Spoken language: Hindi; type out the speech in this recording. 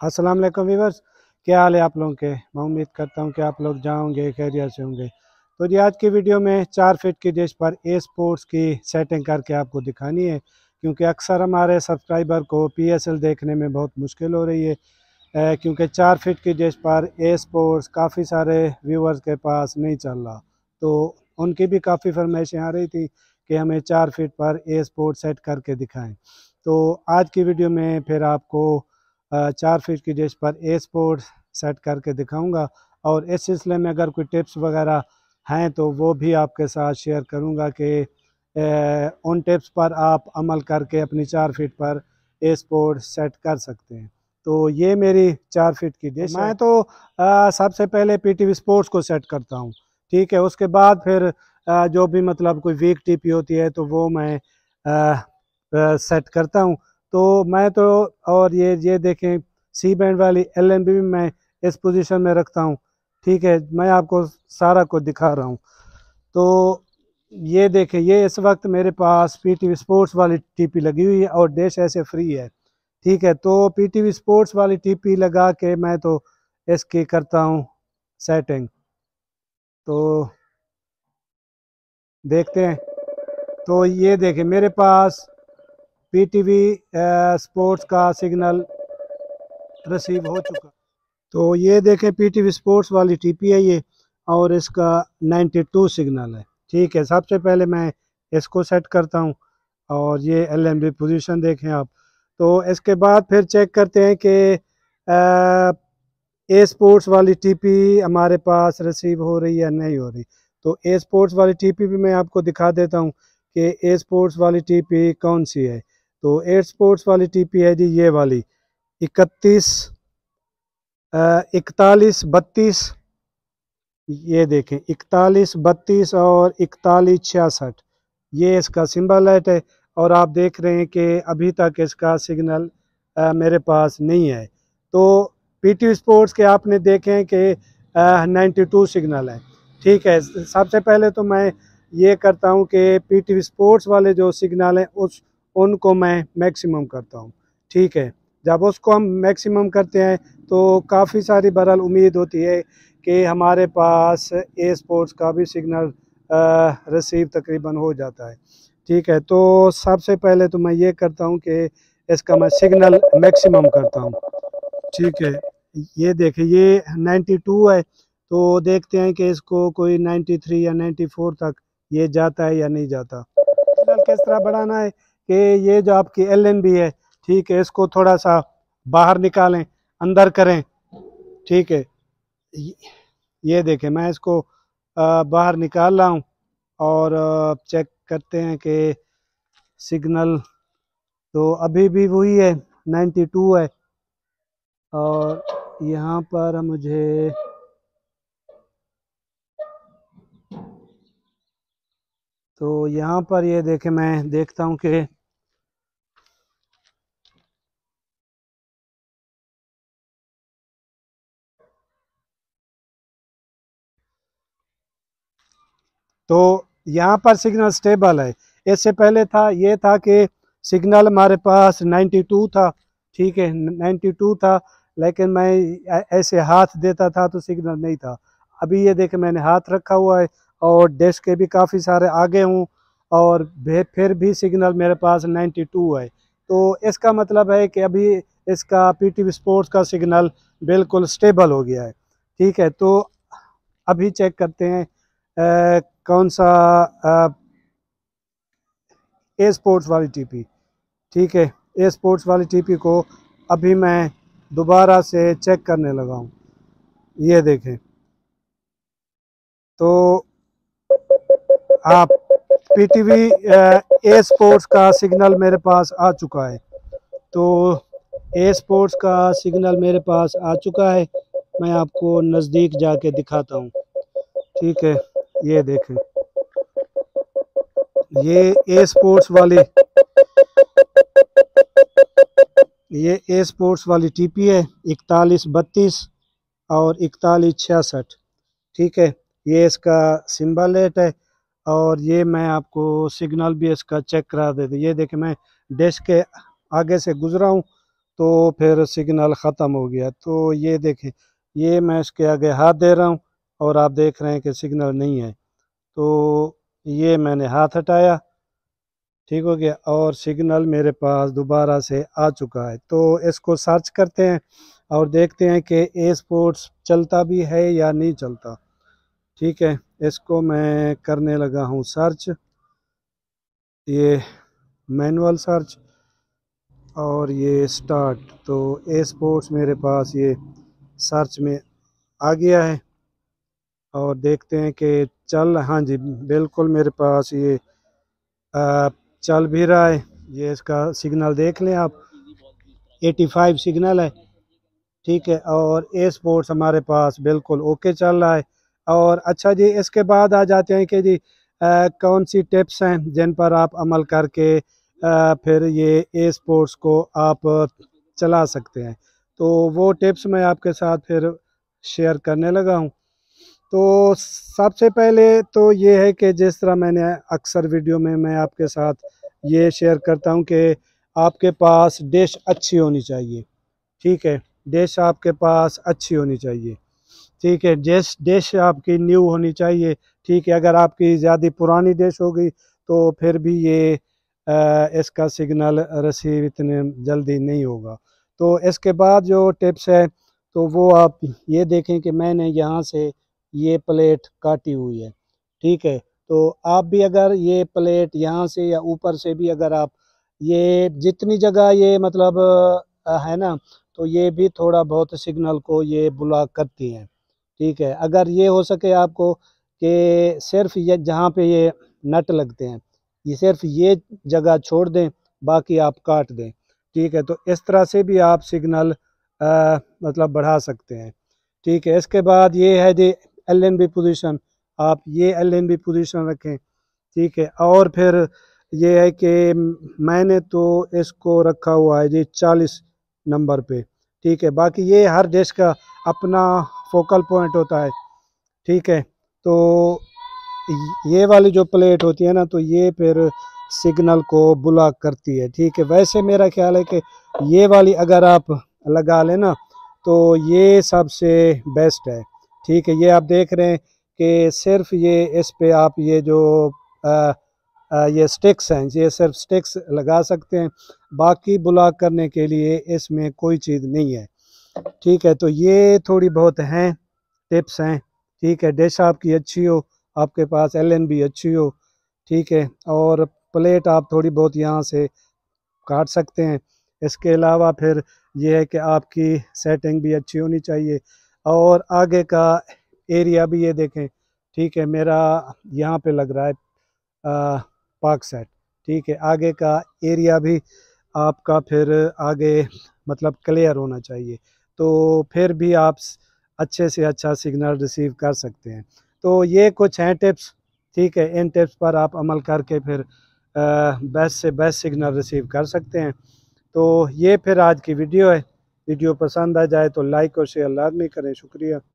अस्सलाम वालेकुम व्यूअर्स। क्या हाल है आप लोगों के। मैं उम्मीद करता हूं कि आप लोग जाओगे खैरियत से होंगे। तो जी आज की वीडियो में 4 फीट की डिश पर ए स्पोर्ट्स की सेटिंग करके आपको दिखानी है, क्योंकि अक्सर हमारे सब्सक्राइबर को पीएसएल देखने में बहुत मुश्किल हो रही है। क्योंकि 4 फीट की डिश पर ए स्पोर्ट्स काफ़ी सारे व्यूअर्स के पास नहीं चल रहा, तो उनकी भी काफ़ी फरमाइशें आ रही थी कि हमें 4 फीट पर ए स्पोर्ट्स सेट करके दिखाएं। तो आज की वीडियो में फिर आपको 4 फीट की डिश पर ए स्पोर्ट्स सेट करके दिखाऊंगा, और इस सिलसिले में अगर कोई टिप्स वगैरह हैं तो वो भी आपके साथ शेयर करूंगा कि उन टिप्स पर आप अमल करके अपनी 4 फीट पर ए स्पोर्ट्स सेट कर सकते हैं। तो ये मेरी 4 फीट की डिश है। मैं तो सबसे पहले पीटीवी स्पोर्ट्स को सेट करता हूँ, ठीक है। उसके बाद फिर जो भी मतलब कोई वीक टीपी होती है तो वो मैं सेट करता हूँ। तो मैं तो, और ये देखें, सी बैंड वाली एलएमबी भी मैं इस पोजीशन में रखता हूँ, ठीक है। मैं आपको सारा कुछ दिखा रहा हूँ। तो ये देखें, ये इस वक्त मेरे पास पीटीवी स्पोर्ट्स वाली टीपी लगी हुई है और डिश ऐसे फ्री है, ठीक है। तो पीटीवी स्पोर्ट्स वाली टीपी लगा के मैं तो इसकी करता हूँ सेटिंग। तो देखते हैं। तो ये देखें, मेरे पास पीटीवी स्पोर्ट्स का सिग्नल रिसीव हो चुका। तो ये देखें, पीटीवी स्पोर्ट्स वाली टीपी है ये, और इसका 92 सिग्नल है, ठीक है। सबसे पहले मैं इसको सेट करता हूँ, और ये एलएमबी पोजीशन देखें आप। तो इसके बाद फिर चेक करते हैं कि ए स्पोर्ट्स वाली टीपी हमारे पास रिसीव हो रही है या नहीं हो रही। तो ए स्पोर्ट्स वाली टीपी भी मैं आपको दिखा देता हूँ कि ए स्पोर्ट्स वाली टीपी कौन सी है। तो ए स्पोर्ट्स वाली टीपी है जी ये वाली 41 ये देखें 41 32 और 41 66, ये इसका सिंबल है। और आप देख रहे हैं कि अभी तक इसका सिग्नल मेरे पास नहीं है। तो पीटी स्पोर्ट्स के आपने देखे हैं कि 92 सिग्नल है, ठीक है। सबसे पहले तो मैं ये करता हूँ कि पीटी स्पोर्ट्स वाले जो सिग्नल हैं उनको मैं मैक्सिमम करता हूँ, ठीक है। जब उसको हम मैक्सिमम करते हैं तो काफ़ी सारी बहरहाल उम्मीद होती है कि हमारे पास ए स्पोर्ट्स का भी सिग्नल रिसीव तकरीबन हो जाता है, ठीक है। तो सबसे पहले तो मैं ये करता हूँ कि इसका मैं सिग्नल मैक्सिमम करता हूँ, ठीक है। ये देखिए, ये 92 है, तो देखते हैं कि इसको कोई 93 या 94 तक ये जाता है या नहीं जाता। सिग्नल किस तरह बढ़ाना है कि ये जो आपकी एलएनबी है, ठीक है, इसको थोड़ा सा बाहर निकालें, अंदर करें, ठीक है। ये देखें, मैं इसको बाहर निकाल रहा हूँ, और चेक करते हैं कि सिग्नल तो अभी भी वही है, 92 है। और यहाँ पर मुझे तो यहाँ पर ये देखें, मैं देखता हूँ कि तो यहाँ पर सिग्नल स्टेबल है। इससे पहले ये था कि सिग्नल हमारे पास 92 था, ठीक है, 92 था, लेकिन मैं ऐसे हाथ देता था तो सिग्नल नहीं था। अभी ये देखें, मैंने हाथ रखा हुआ है और डेस्क के भी काफ़ी सारे आगे हूँ, और फिर भी सिग्नल मेरे पास 92 है। तो इसका मतलब है कि अभी इसका पीटीवी स्पोर्ट्स का सिग्नल बिल्कुल स्टेबल हो गया है, ठीक है। तो अभी चेक करते हैं कौन सा ए स्पोर्ट्स वाली टीपी, ठीक है। ए स्पोर्ट्स वाली टीपी को अभी मैं दोबारा से चेक करने लगा हूँ। ये देखें, तो आप पीटीवी ए स्पोर्ट्स का सिग्नल मेरे पास आ चुका है। तो ए स्पोर्ट्स का सिग्नल मेरे पास आ चुका है, मैं आपको नज़दीक जाके दिखाता हूँ, ठीक है। ये देखें, ये ए स्पोर्ट्स वाली ये ए स्पोर्ट्स वाली टीपी है 41 32 और 41 66, ठीक है। ये इसका सिंबल है, और ये मैं आपको सिग्नल भी इसका चेक करा देता। ये देखें, मैं डिश के आगे से गुजरा हूँ, तो फिर सिग्नल ख़त्म हो गया। तो ये देखें, ये मैं इसके आगे हाथ दे रहा हूँ और आप देख रहे हैं कि सिग्नल नहीं है। तो ये मैंने हाथ हटाया, ठीक हो गया, और सिग्नल मेरे पास दोबारा से आ चुका है। तो इसको सर्च करते हैं और देखते हैं कि ए स्पोर्ट्स चलता भी है या नहीं चलता। ठीक है, इसको मैं करने लगा हूँ सर्च, ये मैनुअल सर्च और ये स्टार्ट। तो ए स्पोर्ट्स मेरे पास ये सर्च में आ गया है और देखते हैं कि चल, हाँ जी बिल्कुल मेरे पास ये आ, चल भी रहा है। ये इसका सिग्नल देख लें आप, 85 सिग्नल है। ठीक है, और ए स्पोर्ट्स हमारे पास बिल्कुल ओके चल रहा है। और अच्छा जी, इसके बाद आ जाते हैं कि जी कौन सी टिप्स हैं जिन पर आप अमल करके फिर ये ए स्पोर्ट्स को आप चला सकते हैं। तो वो टिप्स मैं आपके साथ फिर शेयर करने लगा हूँ। तो सबसे पहले तो ये है कि जिस तरह मैंने अक्सर वीडियो में मैं आपके साथ ये शेयर करता हूँ कि आपके पास डिश अच्छी होनी चाहिए। ठीक है, डिश आपके पास अच्छी होनी चाहिए। ठीक है, डिश डिश आपकी न्यू होनी चाहिए। ठीक है, अगर आपकी ज़्यादा पुरानी डिश हो गई तो फिर भी ये इसका सिग्नल रिसीव इतने जल्दी नहीं होगा। तो इसके बाद जो टिप्स है तो वो आप ये देखें कि मैंने यहाँ से ये प्लेट काटी हुई है। ठीक है, तो आप भी अगर ये प्लेट यहाँ से या ऊपर से भी अगर आप ये जितनी जगह ये मतलब है ना, तो ये भी थोड़ा बहुत सिग्नल को ये ब्लॉक करती हैं। ठीक है, अगर ये हो सके आपको कि सिर्फ ये जहाँ पे ये नट लगते हैं ये सिर्फ ये जगह छोड़ दें, बाकी आप काट दें। ठीक है, तो इस तरह से भी आप सिग्नल मतलब बढ़ा सकते हैं। ठीक है, इसके बाद ये है जी LNB पोजीशन, आप ये LNB पोजीशन रखें। ठीक है, और फिर ये है कि मैंने तो इसको रखा हुआ है जी 40 नंबर पे। ठीक है, बाकी ये हर डिश का अपना फोकल पॉइंट होता है। ठीक है, तो ये वाली जो प्लेट होती है ना, तो ये फिर सिग्नल को ब्लॉक करती है। ठीक है, वैसे मेरा ख्याल है कि ये वाली अगर आप लगा लेना तो ये सबसे बेस्ट है। ठीक है, ये आप देख रहे हैं कि सिर्फ ये इस पे आप ये जो ये स्टिक्स हैं, ये सिर्फ स्टिक्स लगा सकते हैं, बाकी ब्लॉक करने के लिए इसमें कोई चीज़ नहीं है। ठीक है, तो ये थोड़ी बहुत हैं टिप्स हैं। ठीक है, डिश आपकी अच्छी हो, आपके पास LNB अच्छी हो। ठीक है, और प्लेट आप थोड़ी बहुत यहाँ से काट सकते हैं। इसके अलावा फिर ये है कि आपकी सेटिंग भी अच्छी होनी चाहिए और आगे का एरिया भी ये देखें। ठीक है, मेरा यहाँ पे लग रहा है पार्क सेट। ठीक है, आगे का एरिया भी आपका फिर आगे मतलब क्लियर होना चाहिए, तो फिर भी आप अच्छे से अच्छा सिग्नल रिसीव कर सकते हैं। तो ये कुछ हैं टिप्स। ठीक है, इन टिप्स पर आप अमल करके फिर बेस्ट से बेस्ट सिग्नल रिसीव कर सकते हैं। तो ये फिर आज की वीडियो है। वीडियो पसंद आ जाए तो लाइक और शेयर लाजमी करें। शुक्रिया।